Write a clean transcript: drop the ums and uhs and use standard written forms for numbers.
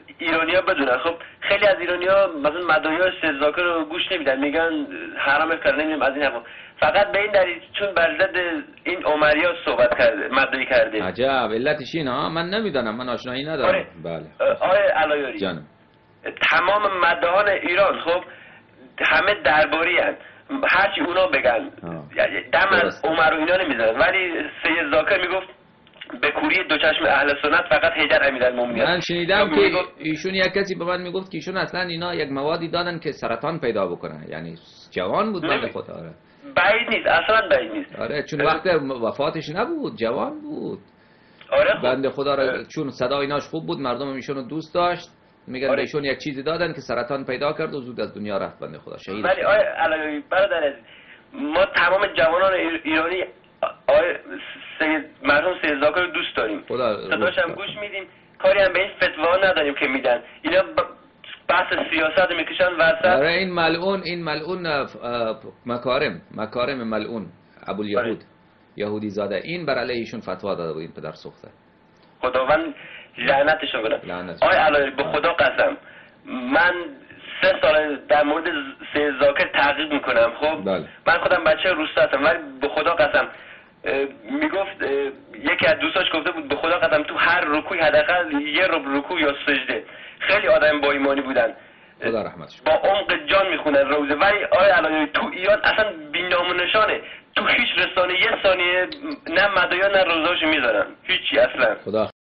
ایرانی‌ها بدونن. خب خیلی از ایرانی‌ها مثلا مدعیای سید زاکر رو گوش نمیدن، میگن حرام کار نمیدونم از این حرفا، فقط به این دلیل چون بر ضد این عمریا صحبت کرده، مدعی کرده. عجب، علتش اینه ها؟ من نمیدونم، من آشنایی ندارم. آره. بله. آره علایاری جانم. تمام مدعیان ایران خب همه درباری هستند، هرچی اونا بگن دم از عمر و اینا نمیزنن، ولی سید زاکر میگفت به کوری دو چشم اهل سنت فقط حیدر امیرالمومنین. من شنیدم که ایشون یک کسی به من میگفت که ایشون اصلا اینا یک موادی دادن که سرطان پیدا بکنه، یعنی جوان بود بنده خدا. آره بعید نیست، اصلا بعید نیست. آره چون وقت وفاتش نبود، جوان بود. آره بنده خدا را چون صدا ایناش خوب بود، مردم ایشونو دوست داشت، میگن بهشون یک چیزی دادن که سرطان پیدا کرد و زود از دنیا رفت بنده خدا، شهید. ولی آیا علایاری برادر عزیز، ما تمام جوانان ایرانی مرحوم سید زاکر رو دوست داریم، صداش هم گوش میدیم، کاری هم به این فتوا نداریم که میدن. اینا بحث سیاست میکشن وسط. آره این ملعون مکارم ملعون ابوالیهود یهودی زاده، این بر علیه ایشون فتوا داده بود، این پدر سوخته. خداوند لعنتشو کنه. آقای علایری به خدا قسم من 3 سال در مورد سید زاکر تحقیق میکنم. خب بله. من خودم بچه روستا هستم، ولی به خدا قسم میگفت یکی از دوستاش گفته بود به خدا قسم تو هر رکوعی حداقل یه رکوع یا سجده. خیلی آدم با ایمانی بودن، خدا رحمتش با عمق جان میخونن روزه. ولی آقای علایری تو ایران اصلا بی‌نام و نشانه، تو هیچ رسانه یه ثانیه نه مدعیا نه روزهاشو میذارن، هیچی اصلا. خدا